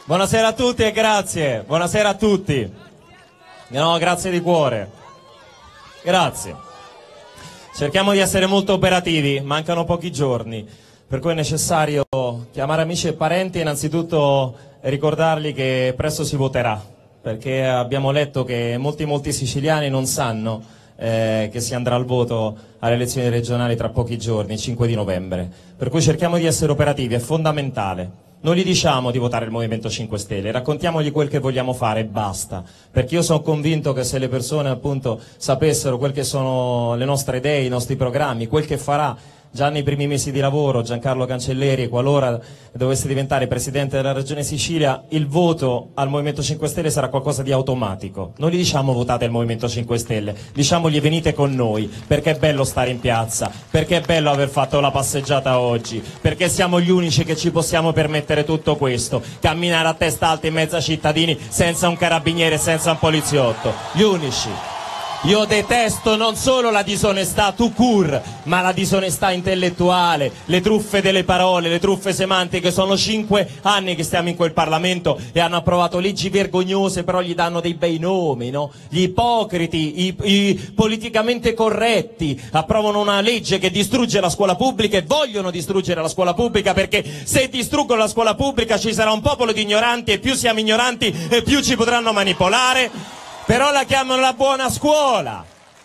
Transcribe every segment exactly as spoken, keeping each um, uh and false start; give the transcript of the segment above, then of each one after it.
Buonasera a tutti e grazie. Buonasera a tutti. No, grazie di cuore. Grazie. Cerchiamo di essere molto operativi, mancano pochi giorni, per cui è necessario chiamare amici e parenti e innanzitutto ricordargli che presto si voterà, perché abbiamo letto che molti molti siciliani non sanno eh, che si andrà al voto alle elezioni regionali tra pochi giorni, cinque di novembre, per cui cerchiamo di essere operativi, è fondamentale. Non gli diciamo di votare il Movimento cinque Stelle, raccontiamogli quel che vogliamo fare e basta, perché io sono convinto che se le persone appunto sapessero quel che sono le nostre idee, i nostri programmi, quel che farà già nei primi mesi di lavoro Giancarlo Cancelleri, qualora dovesse diventare Presidente della Regione Sicilia, il voto al Movimento cinque Stelle sarà qualcosa di automatico. Non gli diciamo votate il Movimento cinque Stelle, diciamogli venite con noi, perché è bello stare in piazza, perché è bello aver fatto la passeggiata oggi, perché siamo gli unici che ci possiamo permettere tutto questo, camminare a testa alta in mezzo ai cittadini senza un carabiniere, senza un poliziotto, gli unici. Io detesto non solo la disonestà tout court, ma la disonestà intellettuale, le truffe delle parole, le truffe semantiche. Sono cinque anni che stiamo in quel Parlamento e hanno approvato leggi vergognose, però gli danno dei bei nomi, no? Gli ipocriti, i, i politicamente corretti approvano una legge che distrugge la scuola pubblica e vogliono distruggere la scuola pubblica, perché se distruggono la scuola pubblica ci sarà un popolo di ignoranti e più siamo ignoranti e più ci potranno manipolare. Però la chiamano la buona scuola.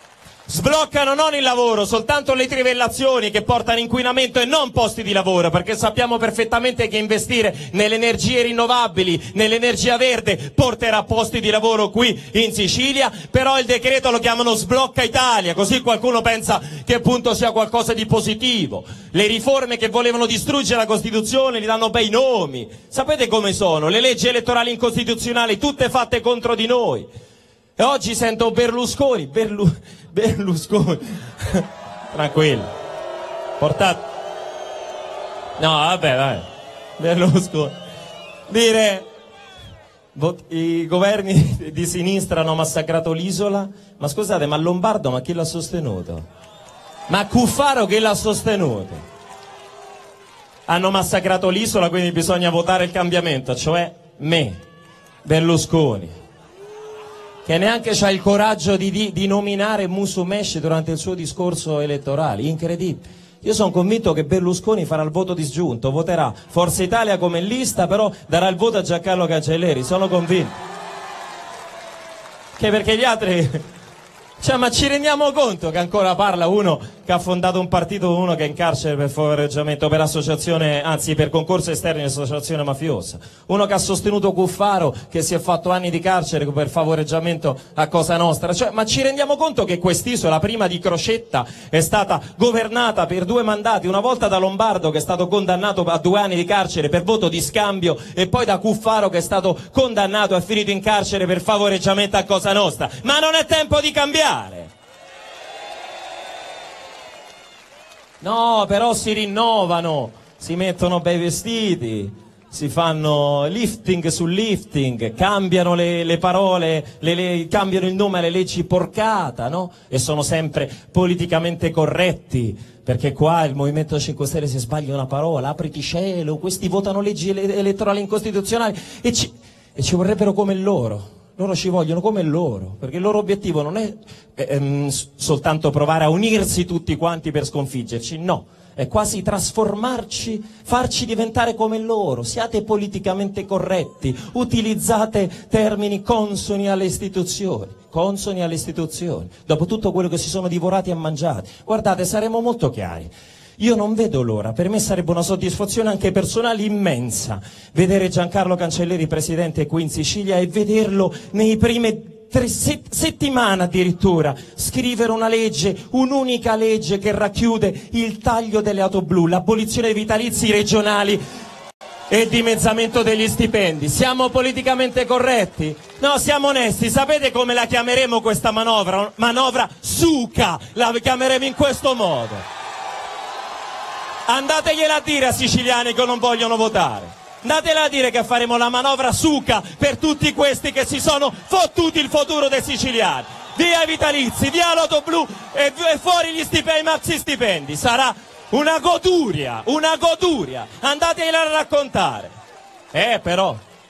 Sbloccano non il lavoro, soltanto le trivellazioni che portano inquinamento e non posti di lavoro, perché sappiamo perfettamente che investire nelle energie rinnovabili, nell'energia verde, porterà posti di lavoro qui in Sicilia. Però il decreto lo chiamano Sblocca Italia, così qualcuno pensa che appunto sia qualcosa di positivo. Le riforme che volevano distruggere la Costituzione gli danno bei nomi. Sapete come sono? Le leggi elettorali incostituzionali, tutte fatte contro di noi. E oggi sento Berlusconi, Berlu, Berlusconi, tranquillo, portate, no vabbè vai, Berlusconi, dire i governi di sinistra hanno massacrato l'isola, ma scusate, ma Lombardo ma chi l'ha sostenuto? Ma Cuffaro chi l'ha sostenuto? Hanno massacrato l'isola, quindi bisogna votare il cambiamento, cioè me, Berlusconi, che neanche c'ha il coraggio di, di, di nominare Musumeci durante il suo discorso elettorale, incredibile. Io sono convinto che Berlusconi farà il voto disgiunto, voterà Forza Italia come lista, però darà il voto a Giancarlo Cancelleri, sono convinto. Che perché gli altri... Cioè, ma ci rendiamo conto che ancora parla uno che ha fondato un partito, uno che è in carcere per favoreggiamento, per associazione, anzi per concorso esterno di associazione mafiosa, uno che ha sostenuto Cuffaro, che si è fatto anni di carcere per favoreggiamento a Cosa Nostra. Cioè, ma ci rendiamo conto che quest'isola, prima di Crocetta, è stata governata per due mandati, una volta da Lombardo, che è stato condannato a due anni di carcere per voto di scambio, e poi da Cuffaro, che è stato condannato e finito in carcere per favoreggiamento a Cosa Nostra. Ma non è tempo di cambiare! No, però si rinnovano, si mettono bei vestiti, si fanno lifting su lifting, cambiano le, le parole, le, le, cambiano il nome alle leggi porcata, no? E sono sempre politicamente corretti, perché qua il Movimento cinque Stelle se sbaglia una parola, apriti cielo, questi votano leggi ele elettorali incostituzionali e ci, e ci vorrebbero come loro. Loro ci vogliono come loro, perché il loro obiettivo non è ehm, soltanto provare a unirsi tutti quanti per sconfiggerci, no, è quasi trasformarci, farci diventare come loro. Siate politicamente corretti, utilizzate termini consoni alle istituzioni, consoni alle istituzioni, dopo tutto quello che si sono divorati e mangiati. Guardate, saremo molto chiari. Io non vedo l'ora, per me sarebbe una soddisfazione anche personale immensa vedere Giancarlo Cancelleri presidente qui in Sicilia e vederlo nei prime tre set settimane addirittura scrivere una legge, un'unica legge che racchiude il taglio delle auto blu, l'abolizione dei vitalizi regionali e il dimezzamento degli stipendi. Siamo politicamente corretti? No, siamo onesti. Sapete come la chiameremo questa manovra? Manovra suca, la chiameremo in questo modo. Andategliela a dire a siciliani che non vogliono votare. Andatela a dire che faremo la manovra suca per tutti questi che si sono fottuti il futuro dei siciliani. Via i vitalizi, via l'auto blu e, e fuori gli stipendi, i maxi stipendi. Sarà una goduria, una goduria. Andatela a raccontare. Eh però,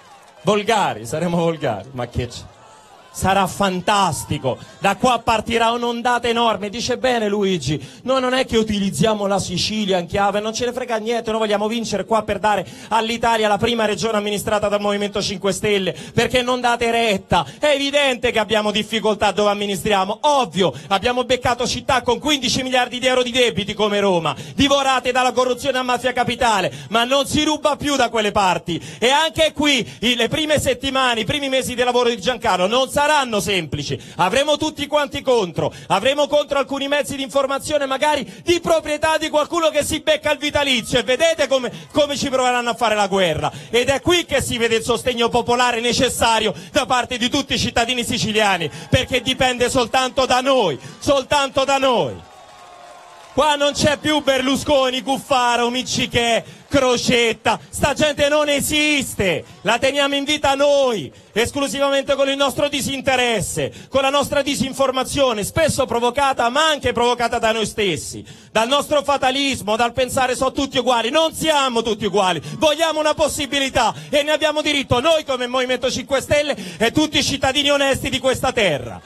Volgari, saremo volgari, ma che c'è? Sarà fantastico, da qua partirà un'ondata enorme. Dice bene Luigi, noi non è che utilizziamo la Sicilia in chiave, non ce ne frega niente, noi vogliamo vincere qua per dare all'Italia la prima regione amministrata dal Movimento cinque Stelle, perché non date retta. È evidente che abbiamo difficoltà dove amministriamo, ovvio, abbiamo beccato città con quindici miliardi di euro di debiti come Roma, divorate dalla corruzione a mafia capitale, ma non si ruba più da quelle parti. E anche qui le prime settimane, i primi mesi di lavoro di Giancarlo non saranno saranno semplici, avremo tutti quanti contro, avremo contro alcuni mezzi di informazione magari di proprietà di qualcuno che si becca il vitalizio, e vedete come, come ci proveranno a fare la guerra, ed è qui che si vede il sostegno popolare necessario da parte di tutti i cittadini siciliani, perché dipende soltanto da noi, soltanto da noi. Qua non c'è più Berlusconi, Cuffaro, Miccichè, Crocetta, sta gente non esiste, la teniamo in vita noi, esclusivamente con il nostro disinteresse, con la nostra disinformazione, spesso provocata ma anche provocata da noi stessi, dal nostro fatalismo, dal pensare sono tutti uguali. Non siamo tutti uguali, vogliamo una possibilità e ne abbiamo diritto noi come Movimento cinque Stelle e tutti i cittadini onesti di questa terra.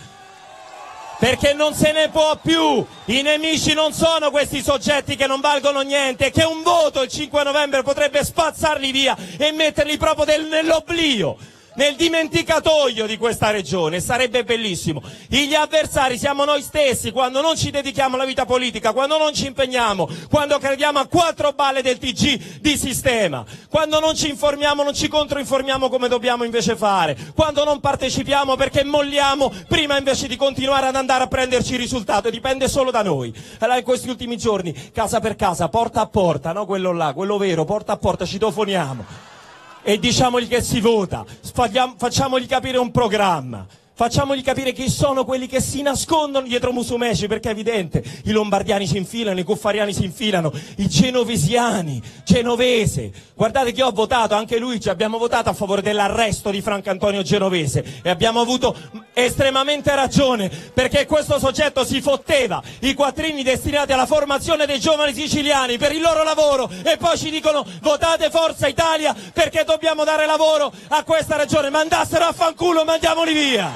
Perché non se ne può più, i nemici non sono questi soggetti che non valgono niente, che un voto il cinque novembre potrebbe spazzarli via e metterli proprio del, nell'oblio, nel dimenticatoio di questa regione. Sarebbe bellissimo. Gli avversari siamo noi stessi, quando non ci dedichiamo alla vita politica, quando non ci impegniamo, quando crediamo a quattro balle del T G di sistema, quando non ci informiamo, non ci controinformiamo come dobbiamo invece fare, quando non partecipiamo perché molliamo prima invece di continuare ad andare a prenderci il risultato. Dipende solo da noi. Allora in questi ultimi giorni, casa per casa, porta a porta, no quello là, quello vero, porta a porta, citofoniamo e diciamogli che si vota, facciamogli capire un programma, facciamogli capire chi sono quelli che si nascondono dietro Musumeci, perché è evidente, i lombardiani si infilano, i cuffariani si infilano, i genovesiani, genovese. Guardate che ho votato, anche Luigi, abbiamo votato a favore dell'arresto di Franco Antonio Genovese e abbiamo avuto estremamente ragione, perché questo soggetto si fotteva i quattrini destinati alla formazione dei giovani siciliani per il loro lavoro e poi ci dicono votate Forza Italia perché dobbiamo dare lavoro a questa regione. Mandassero a fanculo, mandiamoli via!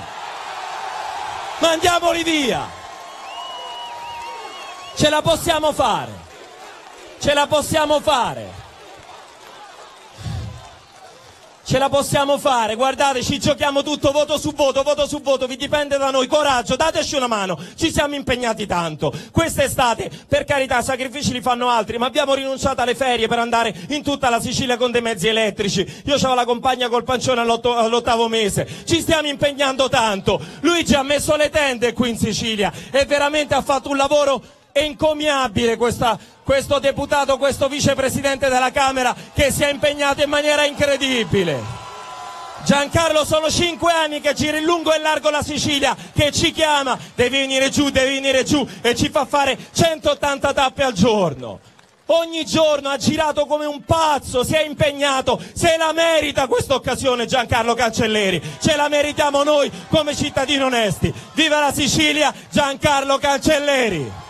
Mandiamoli via! Ce la possiamo fare! Ce la possiamo fare! Ce la possiamo fare, guardate, ci giochiamo tutto voto su voto, voto su voto, vi dipende da noi, coraggio, dateci una mano, ci siamo impegnati tanto. Quest'estate, per carità, sacrifici li fanno altri, ma abbiamo rinunciato alle ferie per andare in tutta la Sicilia con dei mezzi elettrici. Io c'avevo la compagna col pancione all'ottavo mese, ci stiamo impegnando tanto. Luigi ha messo le tende qui in Sicilia e veramente ha fatto un lavoro encomiabile questa, questo deputato, questo vicepresidente della Camera che si è impegnato in maniera incredibile. Giancarlo, sono cinque anni che gira in lungo e largo la Sicilia, che ci chiama, devi venire giù, devi venire giù, e ci fa fare centottanta tappe al giorno. Ogni giorno ha girato come un pazzo, si è impegnato, se la merita questa occasione Giancarlo Cancelleri, ce la meritiamo noi come cittadini onesti. Viva la Sicilia, Giancarlo Cancelleri!